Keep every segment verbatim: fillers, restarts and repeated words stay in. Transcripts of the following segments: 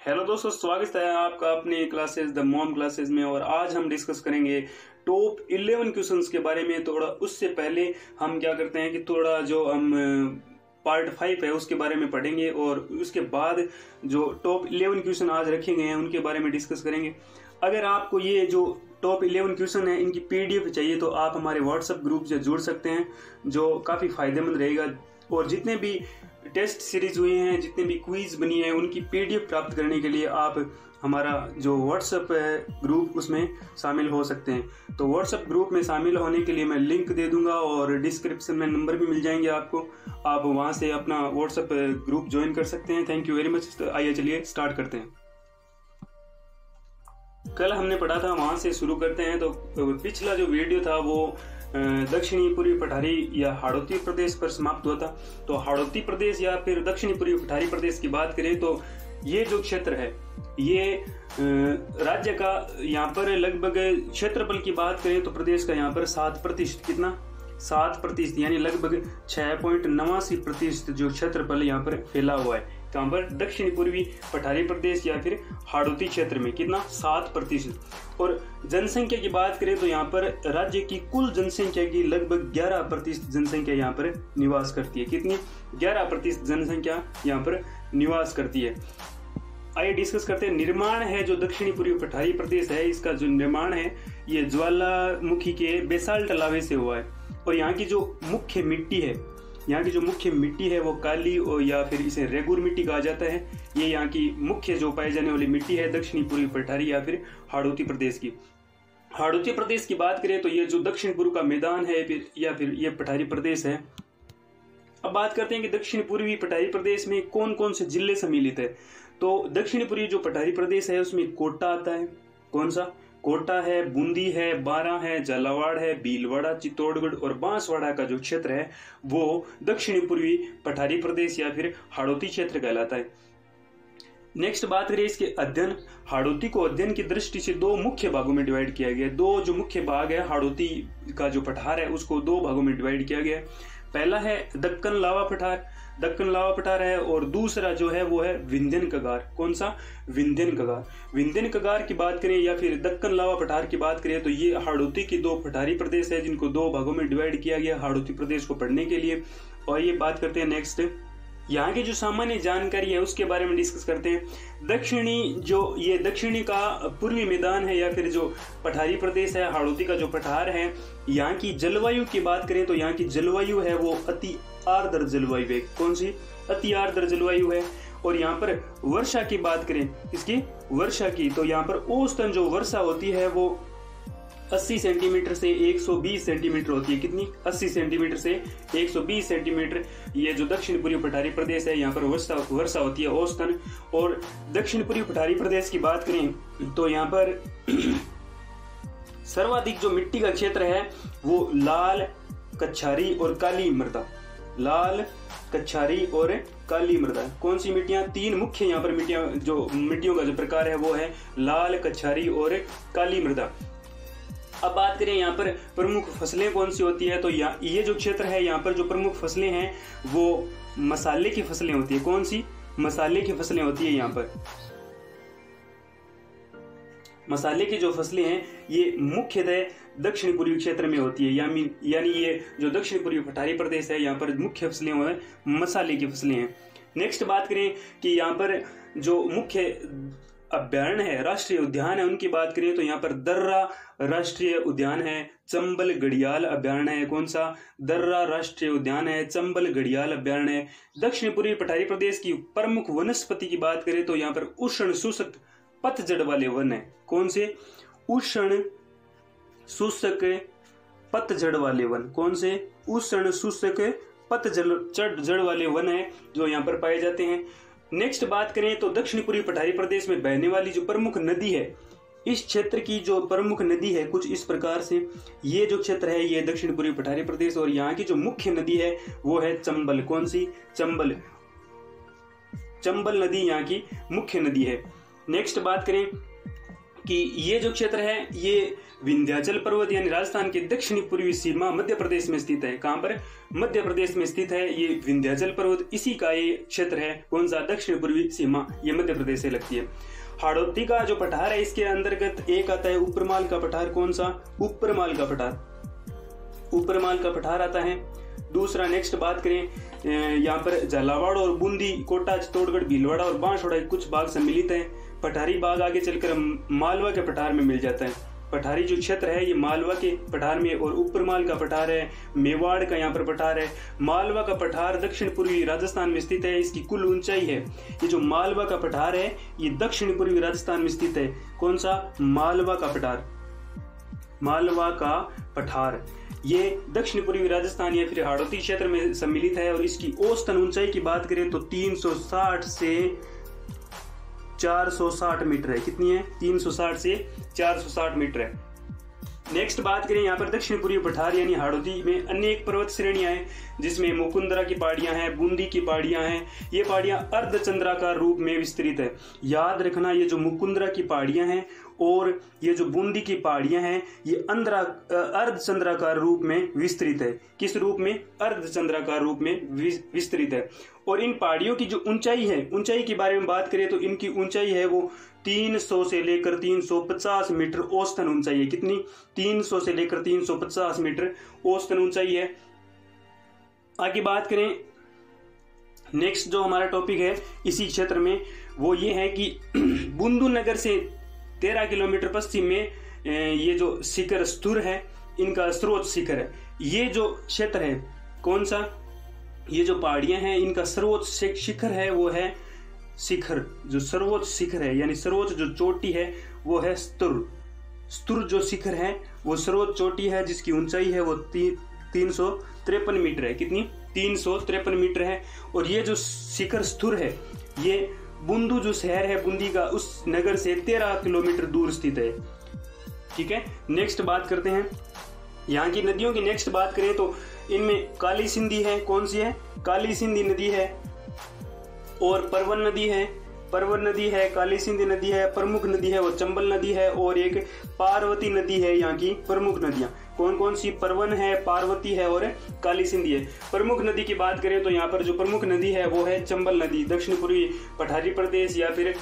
Hello दोस्तों, स्वागत है आपका अपने क्लासेस द मॉम क्लासेस में। और आज हम डिस्कस करेंगे टॉप इलेवन क्वेश्चंस के बारे में। थोड़ा उससे पहले हम क्या करते हैं कि थोड़ा जो हम पार्ट फाइव है उसके बारे में पढ़ेंगे और उसके बाद जो टॉप इलेवन क्वेश्चन आज रखे गए हैं उनके बारे में डिस्कस करेंगे। अगर आपको ये जो टॉप इलेवन क्वेश्चन है इनकी पीडीएफ चाहिए तो आप हमारे व्हाट्सएप ग्रुप से जुड़ सकते हैं, जो काफ़ी फायदेमंद रहेगा। और जितने भी टेस्ट सीरीज हुए हैं, जितने भी क्विज बनी है, उनकी पीडीएफ प्राप्त करने के लिए आप हमारा जो व्हाट्सएप है ग्रुप उसमें शामिल हो सकते हैं। तो व्हाट्सएप ग्रुप में शामिल होने के लिए मैं लिंक दे दूंगा और डिस्क्रिप्शन में नंबर भी मिल जाएंगे आपको। आप वहां से अपना व्हाट्सएप ग्रुप ज्वाइन कर सकते हैं। Thank you very much. तो आइए चलिए स्टार्ट करते हैं। कल हमने पढ़ा था, वहां से शुरू करते हैं। तो पिछला जो वीडियो था वो दक्षिणी पूर्वी पठारी या हाड़ौती प्रदेश पर समाप्त हुआ था। तो हाड़ौती प्रदेश या फिर दक्षिणी पूर्वी पठारी प्रदेश की बात करें तो ये जो क्षेत्र है ये राज्य का यहाँ पर लगभग क्षेत्रफल की बात करें तो प्रदेश का यहाँ पर सात प्रतिशत कितना सात प्रतिशत यानी लगभग छह पॉइंट नवासी प्रतिशत जो क्षेत्रफल यहाँ पर फैला हुआ है। कहाँ पर? दक्षिणी पूर्वी पठारी प्रदेश या फिर हाड़ौती क्षेत्र में कितना सात प्रतिशत। और जनसंख्या की बात करें तो यहाँ पर राज्य की कुल जनसंख्या की लगभग ग्यारह प्रतिशत जनसंख्या यहाँ पर निवास करती है। कितनी? ग्यारह प्रतिशत जनसंख्या यहाँ पर निवास करती है। आइए डिस्कस करते हैं। निर्माण है जो दक्षिणी पूर्वी पठारी प्रदेश है, इसका जो निर्माण है ये ज्वालामुखी के बेसाल्ट लावे से हुआ है। और यहाँ की जो मुख्य मिट्टी है यहाँ की जो मुख्य मिट्टी है वो काली और या फिर इसे रेगुर मिट्टी कहा जाता है। ये यहाँ की मुख्य जो पाई जाने वाली मिट्टी है दक्षिणी पूर्वी पठारी या फिर हाड़ौती प्रदेश की। हाड़ौती प्रदेश की बात करें तो ये जो दक्षिण पूर्व का मैदान है फिर या फिर ये पठारी प्रदेश है। अब बात करते हैं कि दक्षिण पूर्वी पठारी प्रदेश में कौन कौन से जिले सम्मिलित है। तो दक्षिण पूर्वी जो पठारी प्रदेश है उसमें कोटा आता है। कौन सा? कोटा है, बूंदी है, बारां है, झालावाड़ है, भीलवाड़ा, चित्तौड़गढ़ और बांसवाड़ा का जो क्षेत्र है वो दक्षिणी पूर्वी पठारी प्रदेश या फिर हाड़ौती क्षेत्र कहलाता है। नेक्स्ट बात करें इसके अध्ययन। हाड़ौती को अध्ययन की दृष्टि से दो मुख्य भागों में डिवाइड किया गया है। दो जो मुख्य भाग है हाड़ौती का जो पठार है उसको दो भागों में डिवाइड किया गया है। पहला है दक्कन लावा पठार, दक्कन लावा पठार है, और दूसरा जो है वो है विंध्यन कगार। कौन सा? विंध्यन कगार। विंध्यन कगार की बात करें या फिर दक्कन लावा पठार की बात करें तो ये हाड़ौती की दो पठारी प्रदेश है जिनको दो भागों में डिवाइड किया गया हाड़ौती प्रदेश को पढ़ने के लिए। और ये बात करते हैं नेक्स्ट यहाँ की जो सामान्य जानकारी है उसके बारे में डिस्कस करते हैं। दक्षिणी जो ये दक्षिणी का पूर्वी मैदान है या फिर जो पठारी प्रदेश है हाड़ौती का जो पठार है, यहाँ की जलवायु की बात करें तो यहाँ की जलवायु है वो अति आर्द्र जलवायु है। कौन सी? अति आर्द्र जलवायु है। और यहाँ पर वर्षा की बात करें, इसकी वर्षा की, तो यहाँ पर औसतन जो वर्षा होती है वो अस्सी सेंटीमीटर से एक सौ बीस सेंटीमीटर होती है। कितनी? अस्सी सेंटीमीटर से एक सौ बीस सेंटीमीटर। ये जो दक्षिण पूर्वी पठारी प्रदेश है यहाँ पर वर्षा वर्षा होती है औसतन। और दक्षिण पूर्वी पठारी प्रदेश की बात करें तो यहाँ पर सर्वाधिक जो मिट्टी का क्षेत्र है वो लाल, कच्छारी और काली मृदा। लाल, कच्छारी और काली मृदा। कौन सी मिट्टियां? तीन मुख्य यहाँ पर मिट्टियां जो मिट्टियों का जो प्रकार है वो है लाल, कच्छारी और काली मृदा। अब बात करें यहाँ पर प्रमुख फसलें कौन सी होती है तो यहाँ ये जो क्षेत्र है यहाँ पर जो प्रमुख फसलें हैं वो मसाले की फसलें होती है। कौन सी? मसाले की फसलें होती है। यहाँ पर मसाले की जो फसलें हैं ये मुख्यतः दक्षिण पूर्वी क्षेत्र में होती है। यानी यानी ये जो दक्षिण पूर्वी पठारी प्रदेश है यहाँ पर मुख्य फसलें वो है मसाले की फसलें हैं। नेक्स्ट बात करें कि यहाँ पर जो मुख्य अभ्यारण्य है, राष्ट्रीय उद्यान है, उनकी बात करें तो यहाँ पर दर्रा राष्ट्रीय उद्यान है, चंबल घड़ियाल अभ्यारण्य है। कौन सा? दर्रा राष्ट्रीय उद्यान है, चंबल घड़ियाल अभ्यारण्य है। दक्षिण पूर्वी पठारी प्रदेश की प्रमुख वनस्पति की बात करें तो यहाँ पर उष्ण शुष्क पतझड़ वाले वन है। कौन से? उष्ण शुष्क पतझड़ वाले वन। कौन से? उष्ण शुष्क पतझड़ जड़ वाले वन है जो यहाँ पर पाए जाते हैं। नेक्स्ट बात करें तो दक्षिण पूर्वी पठारी प्रदेश में बहने वाली जो प्रमुख नदी है, इस क्षेत्र की जो प्रमुख नदी है कुछ इस प्रकार से। ये जो क्षेत्र है ये दक्षिण पूर्वी पठारी प्रदेश और यहाँ की जो मुख्य नदी है वो है चंबल। कौन सी? चंबल। चंबल नदी यहाँ की मुख्य नदी है। नेक्स्ट बात करें कि ये जो क्षेत्र है ये विंध्याचल पर्वत यानी राजस्थान के दक्षिणी पूर्वी सीमा मध्य प्रदेश में स्थित है। कहां पर? मध्य प्रदेश में स्थित है ये विंध्याचल पर्वत, इसी का ये क्षेत्र है। कौन सा? दक्षिण पूर्वी सीमा, ये मध्य प्रदेश से लगती है। हाड़ौती का जो पठार है इसके अंतर्गत एक आता है ऊपरमाल का पठार। कौन सा? ऊपरमाल का पठार, ऊपरमाल का पठार आता है। दूसरा नेक्स्ट बात करें, यहाँ पर झालावाड़ और बूंदी, कोटा, चित्तौड़गढ़, भीलवाड़ा और बांसवाड़ा कुछ भाग सम्मिलित है। पठारी भाग आगे चलकर मालवा के पठार में मिल जाता है। पठारी जो क्षेत्र है ये मालवा के पठार में, और ऊपरमाल का पठार है मेवाड़ का यहाँ पर पठार है। मालवा का पठार दक्षिण पूर्वी राजस्थान में स्थित है। इसकी कुल ऊंचाई है, ये जो मालवा का पठार है ये दक्षिण पूर्वी राजस्थान में स्थित है। कौन सा? मालवा का पठार, मालवा का पठार ये दक्षिण पूर्वी राजस्थान या फिर हाड़ौती क्षेत्र में सम्मिलित है। और इसकी औसतन ऊंचाई की बात करें तो तीन सौ साठ से चार सौ साठ मीटर है। कितनी है? तीन सौ साठ से चार सौ साठ मीटर है। नेक्स्ट बात करें, यहाँ पर दक्षिण पूर्वी पठार यानी हाड़ौती में अनेक पर्वत श्रेणियां हैं, जिसमें मुकुंदरा की पहाड़ियां हैं, बूंदी की पहाड़ियां हैं। ये पहाड़ियां अर्धचंद्राकार रूप में विस्तृत है। याद रखना, ये जो मुकुंदरा की पहाड़ियां हैं और ये जो बूंदी की पहाड़ियां हैं ये अंदरा अर्धचंद्राकार रूप में विस्तृत है। किस रूप में? अर्धचंद्राकार रूप में विस्तृत है। और इन पहाड़ियों की जो ऊंचाई है, ऊंचाई के बारे में बात करें तो इनकी ऊंचाई है वो तीन सौ से लेकर तीन सौ पचास मीटर औसतन ऊंचाई है। कितनी? तीन सौ से लेकर तीन सौ पचास मीटर औसतन ऊंचाई है। आगे बात करें, नेक्स्ट जो हमारा टॉपिक है इसी क्षेत्र में वो ये है कि बुंदू नगर से तेरह किलोमीटर पश्चिम में ये जो शिखर स्तूर है, इनका सर्वोच्च शिखर है। ये जो क्षेत्र है, कौन सा? ये जो पहाड़ियां हैं इनका सर्वोच्च शिखर है वो है शिखर, जो सर्वोच्च शिखर है यानी सर्वोच्च जो चोटी है वो है स्तूर। स्तूर जो शिखर है वो सर्वोच्च चोटी है, जिसकी ऊंचाई है वो ती, तीन सौ तिरपन मीटर है। कितनी? तीन सौ तिरपन मीटर है। और ये जो शिखर स्तूर है ये बुंदू जो शहर है बूंदी का, उस नगर से तेरह किलोमीटर दूर स्थित है। ठीक है, नेक्स्ट बात करते हैं यहाँ की नदियों की। नेक्स्ट बात करें तो इनमें काली सिंधी है। कौन सी है? काली सिंधी नदी है। और परवन नदी है, परवन नदी है, काली सिंधी नदी है। प्रमुख नदी है वो चंबल नदी है। और एक पार्वती नदी है यहाँ की प्रमुख नदियां। कौन कौन सी? परवन है, पार्वती है और काली सिंधी है। प्रमुख नदी की बात करें तो यहाँ पर जो प्रमुख नदी है वो है चंबल नदी, दक्षिण पूर्वी पठारी प्रदेश या फिर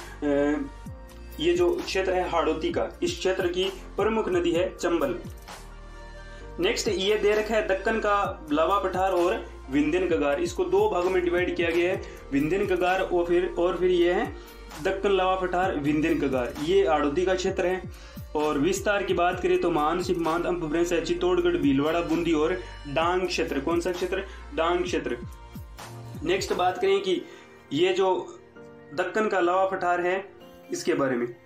ये जो क्षेत्र है हाड़ौती का, इस क्षेत्र की प्रमुख नदी है चंबल। नेक्स्ट ये दे रखा है दक्कन का लावा पठार और विंध्यन कगार। इसको दो भागों में डिवाइड किया गया है, विंध्यन कगार और फिर और फिर ये है दक्कन लावा पठार, विंध्यन कगार। ये हाड़ौती का क्षेत्र है। और विस्तार की बात करें तो महान सीमांत अंपभ्रंश है चित्तौड़गढ़, भीलवाड़ा, बूंदी और डांग क्षेत्र। कौन सा क्षेत्र? डांग क्षेत्र। नेक्स्ट बात करें कि ये जो दक्कन का लावा पठार है इसके बारे में,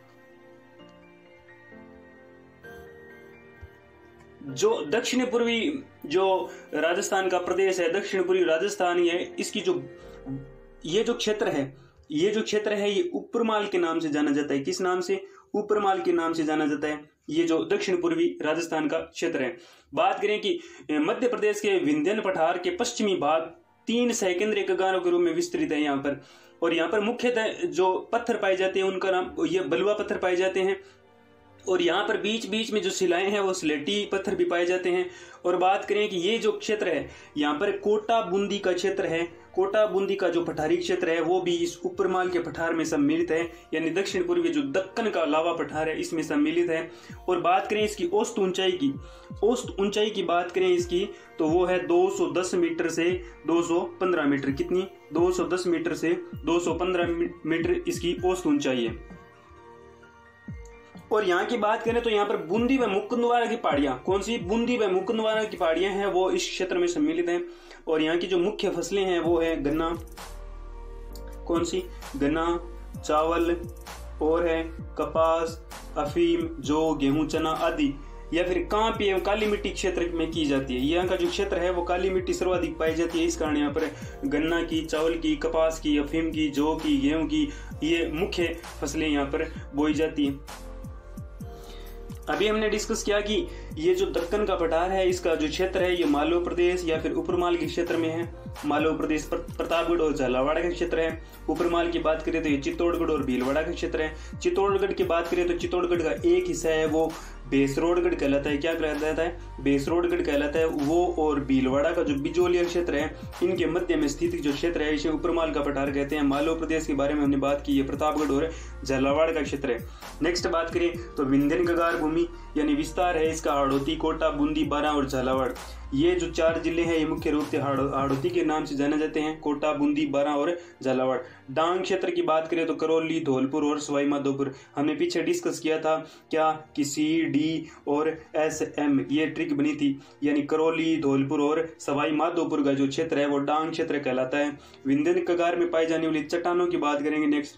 जो दक्षिण पूर्वी जो राजस्थान का प्रदेश है, दक्षिण पूर्वी राजस्थान, ये इसकी जो ये जो क्षेत्र है, ये जो क्षेत्र है ये ऊपरमाल के नाम से जाना जाता है। किस नाम से? ऊपरमाल के नाम से जाना जाता है। ये जो दक्षिण पूर्वी राजस्थान का क्षेत्र है। बात करें कि मध्य प्रदेश के विंध्यन पठार के पश्चिमी भाग तीन सहकेंद्रीय कगारों के रूप में विस्तृत है यहाँ पर। और यहाँ पर मुख्यतः जो पत्थर पाए जाते हैं उनका नाम ये बलुआ पत्थर पाए जाते हैं। और यहाँ पर बीच बीच में जो शिलाएं हैं वो स्लेटी पत्थर भी पाए जाते हैं। और बात करें कि ये जो क्षेत्र है यहाँ पर कोटा बूंदी का क्षेत्र है, कोटा बूंदी का जो पठारी क्षेत्र है वो भी इस ऊपरमाल के पठार में सम्मिलित है, यानी दक्षिण पूर्वी जो दक्कन का लावा पठार है इसमें सम्मिलित है। और बात करें इसकी औसत ऊंचाई की, औसत ऊंचाई की बात करें इसकी तो वो है दो सौ दस मीटर से दो सौ पंद्रह मीटर। कितनी? दो सौ दस मीटर से दो सौ पंद्रह मीटर इसकी औसत ऊंचाई है। और यहाँ की बात करें तो यहाँ पर बूंदी व मुकुंदवारा की पहाड़ियां, कौन सी? बूंदी व मुकुंदवारा की पहाड़ियां हैं वो इस क्षेत्र में सम्मिलित हैं। और यहाँ की जो मुख्य फसलें हैं वो है गन्ना, कौन सी? गन्ना, चावल और है कपास, अफीम, जौ, गेहूं, चना आदि, या फिर कांप एवं काली मिट्टी क्षेत्र में की जाती है। यहाँ का जो क्षेत्र है वो काली मिट्टी सर्वाधिक पाई जाती है, इस कारण यहाँ पर गन्ना की, चावल की, कपास की, अफीम की, जौ की, गेहूं की ये मुख्य फसलें यहाँ पर बोई जाती है। अभी हमने डिस्कस किया कि ये जो दक्कन का पठार है इसका जो क्षेत्र है ये मालवा प्रदेश या फिर उपरमाल के क्षेत्र में है। मालवा प्रदेश प्रतापगढ़ और झालावाड़ का क्षेत्र है। उपरमाल की बात करें तो ये चित्तौड़गढ़ और भीलवाड़ा का क्षेत्र है। चित्तौड़गढ़ की बात करें तो चित्तौड़गढ़ का एक हिस्सा है वो बेसरोडगढ़ कहलाता है। क्या कहलाता है? बेसरोडगढ़ कहलाता है वो। और भीलवाड़ा का जो बिजोलिया क्षेत्र है इनके मध्य में स्थित जो क्षेत्र है इसे उपरमाल का पठार कहते हैं। मालवा प्रदेश के बारे में हमने बात की है, प्रतापगढ़ और झालावाड़ का क्षेत्र है। नेक्स्ट बात करें तो विंध्यन कगार भूमि यानी विस्तार है इसका हाड़ौती, कोटा, बूंदी, बारां और झालावाड़। ये जो चार जिले हैं ये मुख्य रूप से हाड़ौती के नाम से जाने जाते हैं, कोटा, बूंदी, बारां और झालावाड़। डांग क्षेत्र की बात करें तो करौली, धौलपुर और सवाई माधोपुर। हमने पीछे डिस्कस किया था क्या कि सी, डी और एस, एम ये ट्रिक बनी थी, यानी करौली, धौलपुर और सवाई माधोपुर का जो क्षेत्र है वो डांग क्षेत्र कहलाता है। विंध्यन कगार में पाई जाने वाली चट्टानों की बात करेंगे। Next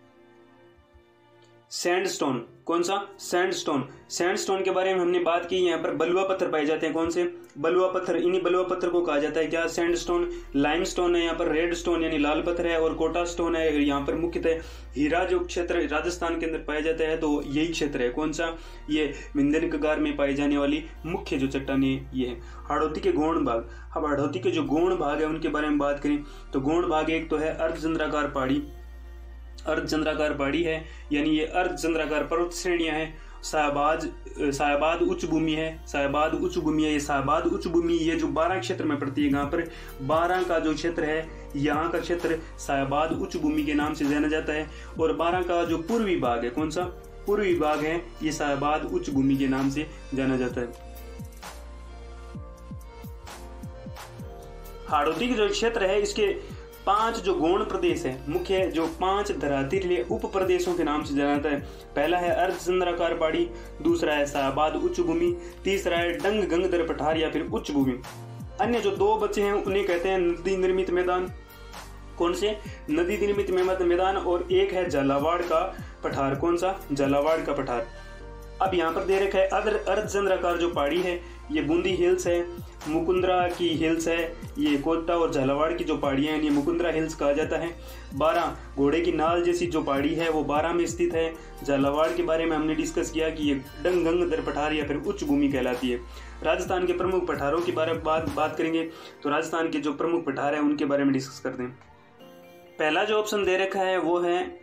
sandstone. कौन सा? सैंडस्टोन। सैंडस्टोन के बारे में हमने बात की। यहाँ पर बलुआ पत्थर पाए जाते हैं। कौन से? बलुआ पत्थर। इन्हीं बलुआ पत्थर को कहा जाता है क्या? सैंडस्टोन। लाइमस्टोन है यहाँ पर, रेड स्टोन यानी लाल पत्थर है, और कोटा स्टोन है। यहाँ पर मुख्यतः हीरा जो क्षेत्र राजस्थान के अंदर पाया जाता है तो यही क्षेत्र है। कौन सा? ये विंध्यन कगार में पाई जाने वाली मुख्य जो चट्टानें ये है। हाड़ौती के गौण भाग। अब हाड़ौती के जो गौण भाग है उनके बारे में बात करें तो गौण भाग एक तो है अर्धचंद्राकार पहाड़ी। अर्धचंद्राकार पहाड़ी है यानी ये अर्धचंद्राकार पर्वत श्रेणियां हैं। सायाबाद सायाबाद उच्च भूमि है। सायाबाद उच्च भूमि है। ये सायाबाद उच्च भूमि ये जो बारां क्षेत्र में पड़ती है, यहाँ पर बारां का जो क्षेत्र है यहाँ का क्षेत्र सायाबाद उच्च भूमि के नाम से जाना जाता है। और बारां का जो पूर्वी भाग है, कौन सा? पूर्वी भाग है, ये सायाबाद उच्च भूमि के नाम से जाना जाता है। हाड़ौती का जो क्षेत्र है इसके पांच जो गौण प्रदेश है, मुख्य जो पांच धरातीय उप प्रदेशों के नाम से जाना जाता है। पहला है अर्धचंद्राकार पहाड़ी, दूसरा है सायाबाद उच्च भूमि, तीसरा है डंग गंगधर पठार या फिर उच्च भूमि। अन्य जो दो बचे हैं उन्हें कहते हैं नदी निर्मित मैदान। कौन से? नदी निर्मित मैदान। और एक है झालावाड़ का पठार। कौन सा? झालावाड़ का पठार। अब यहाँ पर दे रखा है अर्धचंद्राकार जो पहाड़ी है ये बूंदी हिल्स है, मुकुंदरा की हिल्स है, ये कोटा और झालावाड़ की जो पहाड़ियां हैं ये मुकुंदरा हिल्स कहा जाता है। बारां घोड़े की नाल जैसी जो पहाड़ी है वो बारां में स्थित है। झालावाड़ के बारे में हमने डिस्कस किया कि ये डंग गंगधर पठार या फिर उच्च भूमि कहलाती है। राजस्थान के प्रमुख पठारों की बारे में बात बात करेंगे तो राजस्थान के जो प्रमुख पठार है उनके बारे में डिस्कस करते हैं। पहला जो ऑप्शन दे रखा है वो है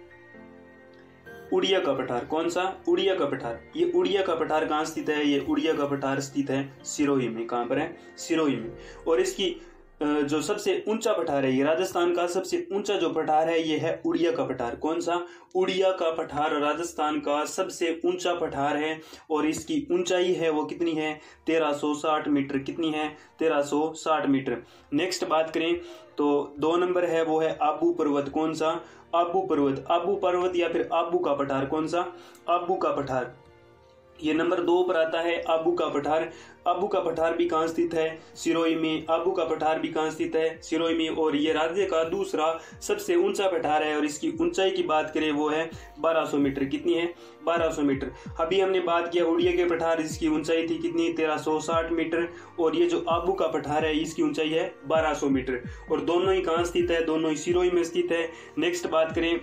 उड़िया का पठार। कौन सा? उड़िया का पठार। ये उड़िया का पठार कहाँ स्थित है? ये उड़िया का पठार स्थित है सिरोही में। कहाँ पर है? सिरोही में। और इसकी जो सबसे ऊंचा पठार है, ये राजस्थान का सबसे ऊंचा जो पठार है ये है उड़िया का पठार। कौन सा? उड़िया का पठार राजस्थान का सबसे ऊंचा पठार है। और इसकी ऊंचाई है वो कितनी है? तेरह सौ साठ मीटर। कितनी है? तेरह सौ साठ मीटर। नेक्स्ट बात करें तो दो नंबर है वो है आबू पर्वत। कौन सा? आबू पर्वत। आबू पर्वत या फिर आबू का पठार। कौन सा? आबू का पठार। ये नंबर दो पर आता है आबू का पठार। आबू का पठार भी कहाँ स्थित है? सिरोही में। आबू का पठार भी कहाँ स्थित है? सिरोही में। और ये राज्य का दूसरा सबसे ऊंचा पठार है और इसकी ऊंचाई की बात करें वो है बारह सौ मीटर। कितनी है? बारह सौ मीटर। अभी हमने बात किया उड़िया के पठार, इसकी ऊंचाई थी कितनी? तेरह सौ साठ मीटर। और ये जो आबू का पठार है इसकी ऊंचाई है बारह सौ मीटर। और दोनों ही कहाँ स्थित है? दोनों ही सिरोही में स्थित है। नेक्स्ट बात करें,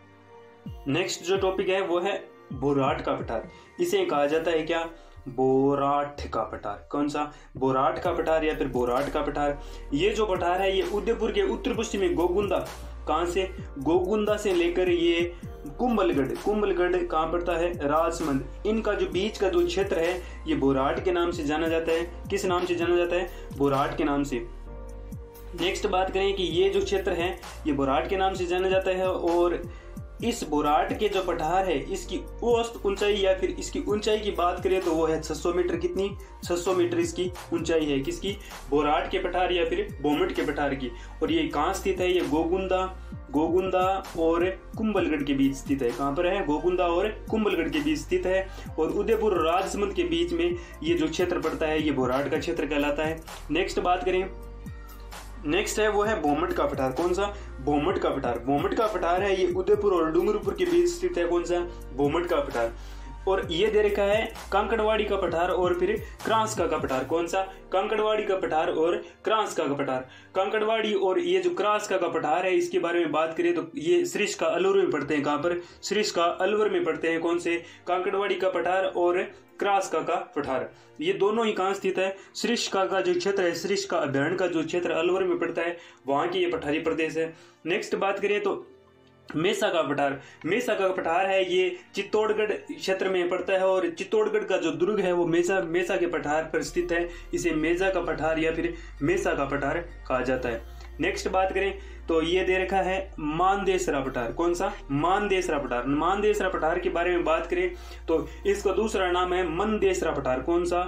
नेक्स्ट जो टॉपिक है वो है बोराट का पठार। इसे कहा जाता है क्या? बोराट का पठार। कौन सा? बोराट का पठार या फिर बोराट का पठार। ये जो पठार है ये उदयपुर के उत्तर पश्चिमी गोगुंदा, कहां से? गोगुंदा से लेकर ये कुंभलगढ़, कुंभलगढ़ कहां पड़ता है? राजमंद। इनका जो बीच का जो क्षेत्र है ये बोराट के नाम से जाना जाता है। किस नाम से जाना जाता है? बोराट के नाम से। नेक्स्ट बात करें कि ये जो क्षेत्र है ये बोराट के नाम से जाना जाता है। और इस बोराट के जो पठार है इसकी औसत ऊंचाई या फिर इसकी ऊंचाई की बात करें तो वो है छह सौ मीटर। कितनी? छह सौ मीटर इसकी ऊंचाई है। किसकी? बोराट के पठार या फिर बोमट के पठार की। और ये कहाँ स्थित है? ये गोगुंदा, गोगुंदा और कुंभलगढ़ के बीच स्थित है। कहाँ पर है? गोगुंदा और कुंभलगढ़ के बीच स्थित है। और उदयपुर राजसमंद के बीच में ये जो क्षेत्र पड़ता है ये बोराट का क्षेत्र कहलाता है। नेक्स्ट बात करें, नेक्स्ट है वो है बोमट का पठार। कौन सा? बोमट का पठार। बोमट का पठार है ये उदयपुर और डूंगरपुर के बीच स्थित है। कौन सा? बोमट का पठार। और ये दे रखा है कांकड़वाड़ी का पठार और फिर क्रांसका का पठार। कौन सा? कांकड़वाड़ी का पठार और क्रांसका का पठार। कांकड़वाड़ी और ये जो क्रांसका का पठार है इसके बारे में बात करें तो ये सरिस्का अलवर में पड़ते हैं। कहां पर? सरिस्का अलवर में पड़ते हैं। कौन से? कांकड़वाड़ी का पठार और क्रांसका का पठार। ये दोनों ही कहां स्थित है? सरिस्का का जो क्षेत्र है, सरिस्का अभयारण्य का जो क्षेत्र अलवर में पड़ता है, वहां की ये पठारी प्रदेश है। नेक्स्ट बात करें तो मेसा का पठार। मेसा का पठार है ये चित्तौड़गढ़ क्षेत्र में पड़ता है और चित्तौड़गढ़ का जो दुर्ग है वो मेसा मेसा के पठार पर स्थित है। इसे मेजा का पठार या फिर मेसा का पठार कहा जाता है। नेक्स्ट बात करें तो ये दे रखा है मानदेसरा पठार। कौन सा? मानदेसरा पठार। मानदेसरा पठार के बारे में बात करें तो इसका दूसरा नाम है मनदेसरा पठार। कौन सा?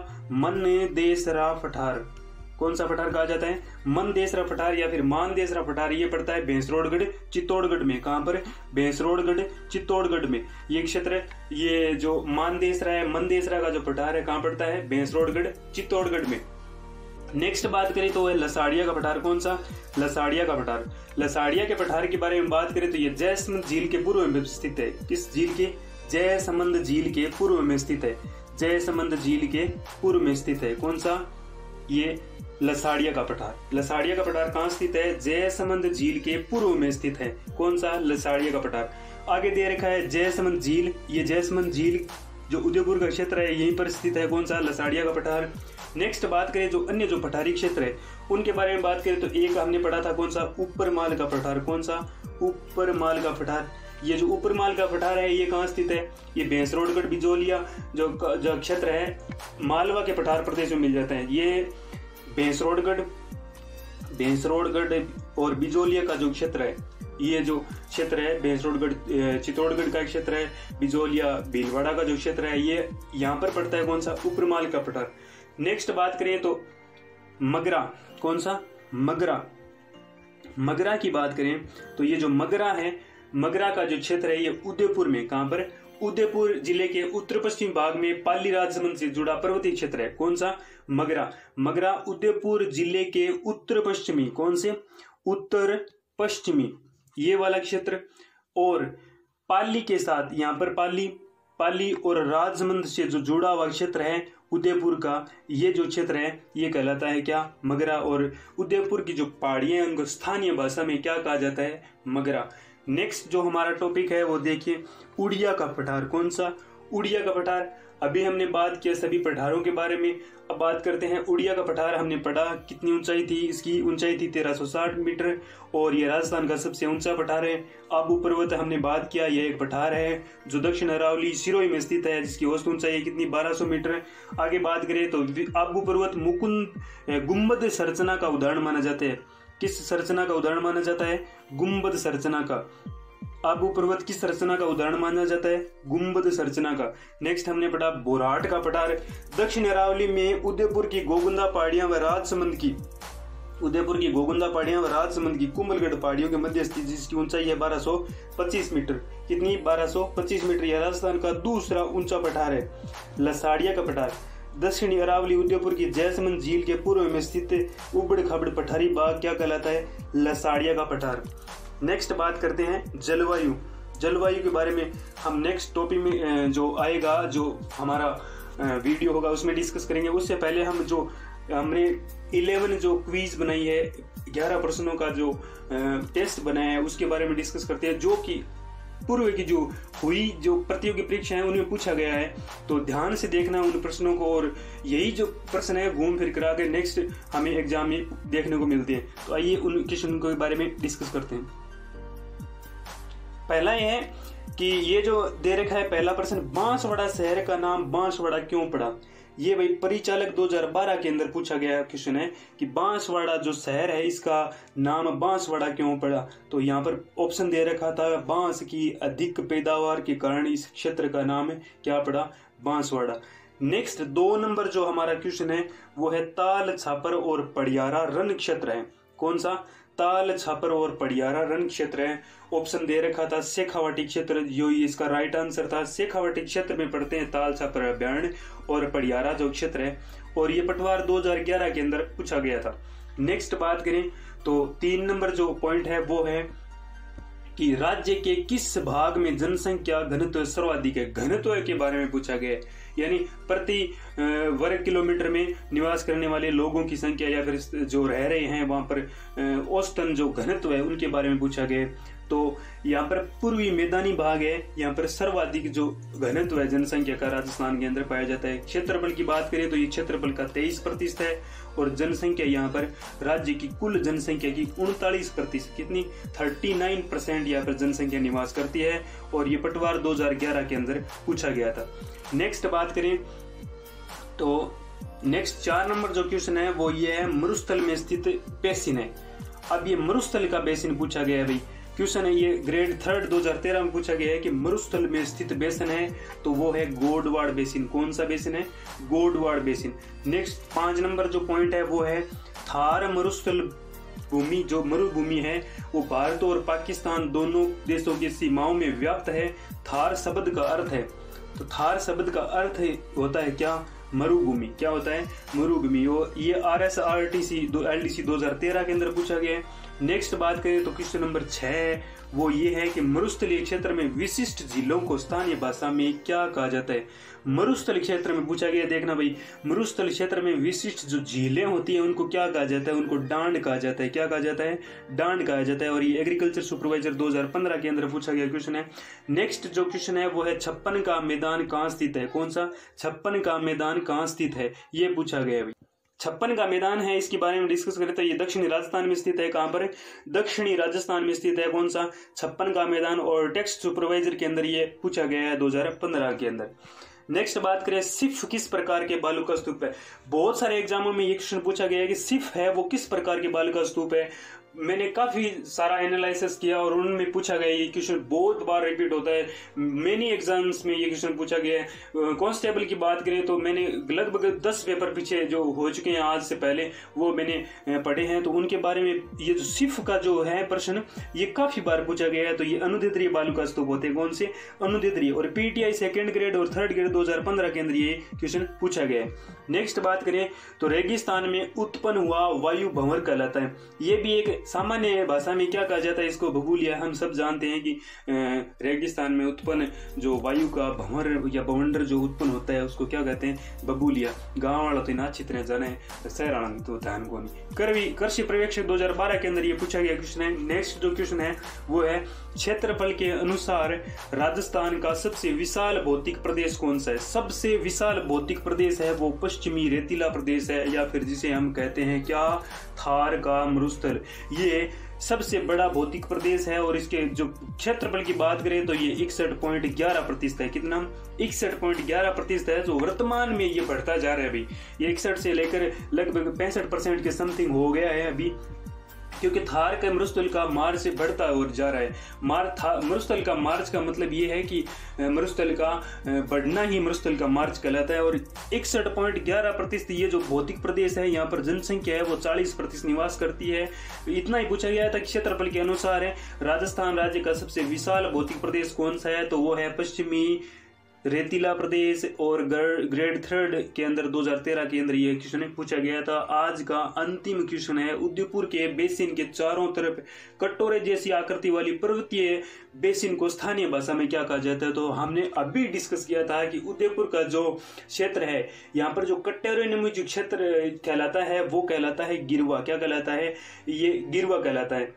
मनदेसरा पठार। कौन सा पठार कहा जाता है? मनदेसरा पठार या फिर मानदेसरा पठार। ये पड़ता है भैंसरोडगढ़ चित्तौड़गढ़ में। कहां पर? भैंसरोडगढ़ चित्तौड़गढ़ में। ये क्षेत्र, ये जो मानदेसरा है, मनदेसरा का जो पठार है कहां पड़ता है? भैंसरोडगढ़ चित्तौड़गढ़ में। नेक्स्ट बात करें तो है लसाड़िया का पठार। कौन सा? लसाड़िया का पठार। लसाड़िया के पठार के बारे में बात करें तो ये जयसमंद झील के पूर्व में स्थित है। किस झील के? जयसमंद झील के पूर्व में स्थित है। जयसमंद झील के पूर्व में स्थित है। कौन सा? ये लसाड़िया का पठार। लसाड़िया का पठार कहां स्थित है? जयसमंद झील के पूर्व में स्थित है। कौन सा? लसाड़िया का पठार। आगे दे रखा है जयसमंद झील। ये जयसमंद झील जो उदयपुर का क्षेत्र है यहीं पर स्थित है। कौन सा? लसाड़िया का पठार। नेक्स्ट बात करें जो अन्य जो पठारी क्षेत्र है उनके बारे में बात करें तो एक हमने पढ़ा था। कौन सा? ऊपरमाल का पठार। कौन सा? ऊपरमाल का पठार। ये जो ऊपरमाल का पठार है ये कहाँ स्थित है? ये भैंसरोडगढ़ बिजोलिया जो जो क्षेत्र है मालवा के पठार प्रदेश में मिल जाता है। ये भैंसरोडगढ़ भैंसरोडगढ़ और बिजोलिया का जो क्षेत्र है, ये जो क्षेत्र है भैंसरोडगढ़ चित्तौड़गढ़ का क्षेत्र है, बिजोलिया भीलवाड़ा का जो क्षेत्र है ये यहाँ पर पड़ता है। कौन सा? ऊपरमाल का पठार। नेक्स्ट बात करें तो मगरा। कौन सा? मगरा। मगरा की बात करें तो ये जो मगरा है, मगरा का जो क्षेत्र है ये उदयपुर में। कहां पर? उदयपुर जिले के उत्तर पश्चिम भाग में पाली राजसमंद से जुड़ा पर्वतीय क्षेत्र है। कौन सा? मगरा। मगरा उदयपुर जिले के उत्तर पश्चिमी, कौन से? उत्तर पश्चिमी ये वाला क्षेत्र, और पाली के साथ यहाँ पर पाली पाली और राजसमंद से जो जुड़ा हुआ क्षेत्र है उदयपुर का, ये जो क्षेत्र है ये कहलाता है क्या? मगरा। और उदयपुर की जो पहाड़ियां हैं उनको स्थानीय भाषा में क्या कहा जाता है? मगरा। नेक्स्ट जो हमारा टॉपिक है वो देखिए उड़िया का पठार। कौन सा? उड़िया का पठार। अभी हमने बात किया सभी पठारों के बारे में, अब बात करते हैं उड़िया का पठार। हमने पढ़ा कितनी ऊंचाई थी इसकी? ऊंचाई थी तेरह सौ साठ मीटर और ये राजस्थान का सबसे ऊंचा पठार है। आबू पर्वत हमने बात किया, यह एक पठार है जो दक्षिण अरावली सिरोही में स्थित है जिसकी औसत ऊंचाई कितनी? बारह सौ मीटर। आगे बात करें तो आबू पर्वत मुकुंद गुम्बद संरचना का उदाहरण माना जाता है। किस संरचना का उदाहरण माना जाता है? गुम्बद संरचना का। आबू पर्वत किस संरचना का उदाहरण माना जाता है? गुम्बद संरचना का। नेक्स्ट हमने पढ़ा बोराट का पठार। दक्षिण अरावली में उदयपुर की गोगुंदा पहाड़ियां व राजसमंद की उदयपुर की गोगुंदा पहाड़ियां व राजसमंद की कुंभलगढ़ पहाड़ियों के मध्य स्थित जिसकी ऊंचाई है बारह सौ पच्चीस मीटर। कितनी? बारह सौ पच्चीस मीटर। यह राजस्थान का दूसरा ऊंचा पठार है। लसाड़िया का पठार दक्षिणी अरावली उदयपुर की जयसमंद झील के पूर्व में स्थित उबड़ खाबड़ पठारी बाग क्या कहलाता है? लसाड़िया का पठार। नेक्स्ट बात करते हैं जलवायु। जलवायु के बारे में हम नेक्स्ट टॉपिक में जो आएगा, जो हमारा वीडियो होगा उसमें डिस्कस करेंगे। उससे पहले हम जो हमने इलेवन जो क्विज बनाई है, ग्यारह प्रश्नों का जो टेस्ट बनाया है उसके बारे में डिस्कस करते हैं, जो कि पूर्व की जो हुई जो प्रतियोगी परीक्षा है उनमें पूछा गया है। तो ध्यान से देखना उन प्रश्नों को, और यही जो प्रश्न है घूम फिर करा के नेक्स्ट हमें एग्जाम में देखने को मिलते हैं। तो आइए उन क्वेश्चन के बारे में डिस्कस करते हैं। पहला यह है कि ये जो दे रखा है पहला प्रश्न, बांसवाड़ा शहर का नाम बांसवाड़ा क्यों पड़ा? ये भाई परिचालक दो हज़ार बारह के अंदर पूछा गया क्वेश्चन है कि बांसवाड़ा जो शहर है इसका नाम बांसवाड़ा क्यों पड़ा। तो यहाँ पर ऑप्शन दे रखा था बांस की अधिक पैदावार के कारण इस क्षेत्र का नाम क्या पड़ा? बांसवाड़ा। नेक्स्ट दो नंबर जो हमारा क्वेश्चन है वो है ताल छापर और पड़ियारा रण क्षेत्र है। कौन सा? ताल छापर और पड़ियारा रण क्षेत्र है। ऑप्शन दे रखा था शेखावाटी क्षेत्र, जो इसका राइट आंसर था। शेखावाटी क्षेत्र में पड़ते हैं ताल छापर अभयारण्य और पड़ियारा जो क्षेत्र है, और ये पटवार दो हज़ार ग्यारह के अंदर पूछा गया था। नेक्स्ट बात करें तो तीन नंबर जो पॉइंट है वो है कि राज्य के किस भाग में जनसंख्या घनत्व सर्वाधिक है। घनत्व के बारे में पूछा गया है, यानी प्रति वर्ग किलोमीटर में निवास करने वाले लोगों की संख्या या फिर जो रह रहे हैं वहां पर औसतन जो घनत्व है उनके बारे में पूछा गया है। तो यहाँ पर पूर्वी मैदानी भाग है, यहाँ पर सर्वाधिक जो घनत्व है जनसंख्या का राजस्थान के अंदर पाया जाता है। क्षेत्रफल की बात करें तो ये क्षेत्रफल का तेईस प्रतिशत है और जनसंख्या यहाँ पर राज्य की कुल जनसंख्या की उनतालीस प्रतिशत कितनी थर्टी नाइन परसेंट यहाँ पर जनसंख्या निवास करती है और ये पटवार दो हजार ग्यारह के अंदर पूछा गया था। नेक्स्ट बात करें तो नेक्स्ट चार नंबर जो क्वेश्चन है वो ये है मरुस्थल में स्थित बेसिन है। अब ये मरुस्थल का बेसिन पूछा गया है भाई, क्वेश्चन है ये ग्रेड थर्ड दो हजार तेरह में पूछा गया है कि मरुस्थल में स्थित बेसिन है तो वो है गोडवाड़ बेसिन। कौन सा बेसिन है? गोडवाड़ बेसिन। नेक्स्ट पांच नंबर जो पॉइंट है वो है थार मरुस्थल भूमि जो मरुभूमि है वो भारत और पाकिस्तान दोनों देशों की सीमाओं में व्याप्त है। थार शब्द का अर्थ है, तो थार शब्द का अर्थ होता है क्या? मरुभूमि। क्या होता है? मरुभूमि। ये R S R T C L D C दो हजार तेरह के अंदर पूछा गया है। नेक्स्ट बात करें तो क्वेश्चन नंबर छह वो ये है कि मरुस्थलीय क्षेत्र में विशिष्ट झीलों को स्थानीय भाषा में क्या कहा जाता है? मरुस्थल क्षेत्र में पूछा गया। देखना भाई, मरुस्थल क्षेत्र में विशिष्ट जो झीलें होती है उनको क्या कहा जाता है? उनको डांड कहा जाता है। क्या कहा जाता है? डांड कहा जाता है। और ये एग्रीकल्चर सुपरवाइजर दो हजार पंद्रह के अंदर पूछा गया क्वेश्चन है। नेक्स्ट जो क्वेश्चन है वो है छप्पन का मैदान कहाँ स्थित है? कौन सा? छप्पन का मैदान कहाँ स्थित है, ये पूछा गया भाई। छप्पन का मैदान है, इसके बारे में डिस्कस करें तो ये दक्षिणी राजस्थान में स्थित है। कहां पर? दक्षिणी राजस्थान में स्थित है। कौन सा? छप्पन का मैदान। और टेक्स्ट सुपरवाइजर के अंदर ये पूछा गया है दो हजार पंद्रह के अंदर। नेक्स्ट बात करें सिफ किस प्रकार के बालू का स्तूप है? बहुत सारे एग्जामों में ये क्वेश्चन पूछा गया है कि सिफ है वो किस प्रकार के बालू का स्तूप है। मैंने काफी सारा एनालिसिस किया और उनमें पूछा गया ये क्वेश्चन बहुत बार रिपीट होता है। मेनी एग्जाम्स में ये क्वेश्चन पूछा गया है। कांस्टेबल की बात करें तो मैंने लगभग दस पेपर पीछे जो हो चुके हैं आज से पहले वो मैंने पढ़े हैं, तो उनके बारे में ये जो सिफ का जो है प्रश्न ये काफी बार पूछा गया है। तो ये अनुदैर्ध्य बालू का स्तूप होते हैं। कौन से? अनुदैर्ध्य। और पीटीआई सेकेंड ग्रेड और थर्ड ग्रेड दो हजार पंद्रह के अंदर ये क्वेश्चन पूछा गया है। नेक्स्ट बात करें तो रेगिस्तान में उत्पन्न हुआ वायु भंवर कहलाता है। ये भी एक सामान्य भाषा में क्या कहा जाता है? इसको बबूलिया। हम सब जानते हैं कि रेगिस्तान में उत्पन्न जो वायु का भंवर या बवंडर जो उत्पन्न होता है उसको क्या कहते हैं? बबूलिया। गाँव वाला तो ना चित्र जाने शहर तो ध्यान को नहीं। करवी कृषि पर्यवेक्षक दो हजार बारह के अंदर ये पूछा गया क्वेश्चन है। नेक्स्ट जो क्वेश्चन है वो है क्षेत्रफल के अनुसार राजस्थान का सबसे विशाल भौतिक प्रदेश कौन सा है? सबसे विशाल भौतिक प्रदेश है वो पश्चिमी रेतीला प्रदेश है, या फिर जिसे हम कहते हैं क्या? थार का मरुस्थल। ये सबसे बड़ा भौतिक प्रदेश है और इसके जो क्षेत्रफल की बात करें तो ये इकसठ पॉइंट ग्यारह प्रतिशत है। कितना? इकसठ पॉइंट ग्यारह प्रतिशत है। जो वर्तमान में ये बढ़ता जा रहा है अभी, ये इकसठ से लेकर लगभग पैंसठ परसेंट के समथिंग हो गया है अभी, क्योंकि थार के मरुस्थल का मार्च से बढ़ता और जा रहा है। मार था मरुस्थल का मार्च का मतलब ये है कि मरुस्थल का बढ़ना ही मरुस्थल का मार्च कहलाता है। और इकसठ पॉइंट ग्यारह प्रतिशत ये जो भौतिक प्रदेश है यहाँ पर जनसंख्या है वो चालीस प्रतिशत निवास करती है। इतना ही पूछा गया था। क्षेत्रफल के अनुसार है राजस्थान राज्य का सबसे विशाल भौतिक प्रदेश कौन सा है? तो वो है पश्चिमी रेतीला प्रदेश। और ग्रेड थर्ड के अंदर दो हजार तेरह के अंदर ये क्वेश्चन पूछा गया था। आज का अंतिम क्वेश्चन है उदयपुर के बेसिन के चारों तरफ कटोरे जैसी आकृति वाली पर्वतीय बेसिन को स्थानीय भाषा में क्या कहा जाता है? तो हमने अभी डिस्कस किया था कि उदयपुर का जो क्षेत्र है यहाँ पर जो कटोरे नमी जो क्षेत्र कहलाता है वो कहलाता है गिरवा। क्या कहलाता है? ये गिरवा कहलाता है।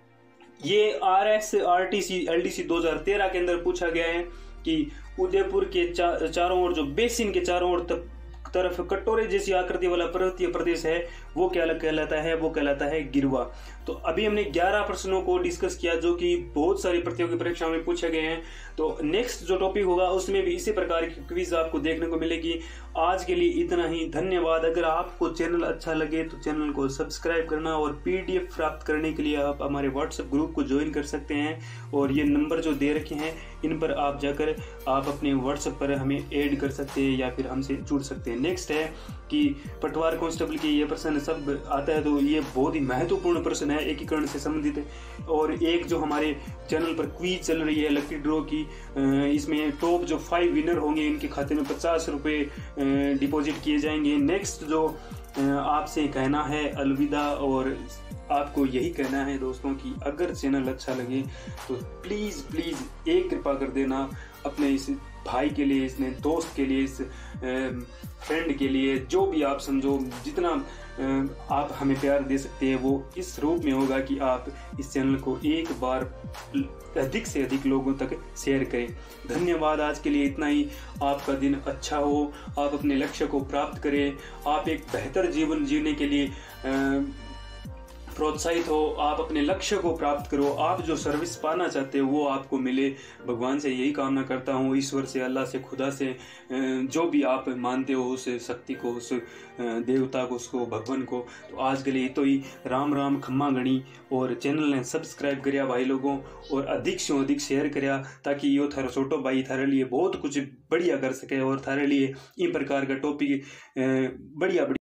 ये R S R T C L D C दो हजार तेरह के अंदर पूछा गया है कि उदयपुर के चा, चारों ओर जो बेसिन के चारों ओर तरफ कटोरे जैसी आकृति वाला पर्वतीय प्रदेश है वो क्या कहलाता है? वो कहलाता है गिरवा। तो अभी हमने ग्यारह प्रश्नों को डिस्कस किया जो कि बहुत सारी प्रतियोगी परीक्षाओं में पूछे गए हैं। तो नेक्स्ट जो टॉपिक होगा उसमें भी इसी प्रकार की क्विज आपको देखने को मिलेगी। आज के लिए इतना ही, धन्यवाद। अगर आपको चैनल अच्छा लगे तो चैनल को सब्सक्राइब करना और पीडीएफ प्राप्त करने के लिए आप हमारे व्हाट्सएप ग्रुप को ज्वाइन कर सकते हैं। और ये नंबर जो दे रखे हैं इन पर आप जाकर आप अपने व्हाट्सएप पर हमें ऐड कर सकते हैं या फिर हमसे जुड़ सकते हैं। नेक्स्ट है कि पटवार कांस्टेबल के ये प्रश्न सब आता है तो ये बहुत ही महत्वपूर्ण प्रश्न है एकीकरण से संबंधित है। और एक जो हमारे चैनल पर क्विज चल रही है लकी ड्रॉ की, इसमें टॉप जो फाइव विनर होंगे इनके खाते में पचास रुपए डिपॉजिट किए जाएंगे। नेक्स्ट जो आपसे कहना है अलविदा, और आपको यही कहना है दोस्तों कि अगर चैनल अच्छा लगे तो प्लीज़ प्लीज़ एक कृपा कर देना, अपने इस भाई के लिए, इसने दोस्त के लिए, इस फ्रेंड के लिए, जो भी आप समझो, जितना आप हमें प्यार दे सकते हैं वो इस रूप में होगा कि आप इस चैनल को एक बार अधिक से अधिक लोगों तक शेयर करें। धन्यवाद, आज के लिए इतना ही। आपका दिन अच्छा हो, आप अपने लक्ष्य को प्राप्त करें, आप एक बेहतर जीवन जीने के लिए प्रोत्साहित हो, आप अपने लक्ष्य को प्राप्त करो, आप जो सर्विस पाना चाहते हो वो आपको मिले। भगवान से यही कामना करता हूँ, ईश्वर से, अल्लाह से, खुदा से, जो भी आप मानते हो उस शक्ति को, उस देवता को, उसको, भगवान को। तो आज के लिए तो ही राम राम, खम्मा गणी। और चैनल ने सब्सक्राइब करिया भाई लोगों, और अधिक से अधिक शेयर करिया, ताकि यो थारो छोटो भाई थारे लिए बहुत कुछ बढ़िया कर सके और थारे लिए इन प्रकार का टॉपिक बढ़िया बढ़िया